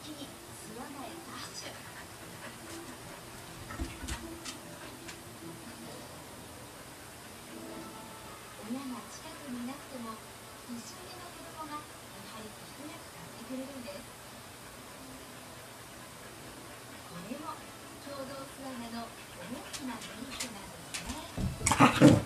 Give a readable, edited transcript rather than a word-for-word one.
気に巣穴へダッシュ。親が近くにいなくても年上の子供がやはり一役買ってくれるんです。これも共同巣穴の大きなメリットなんですね。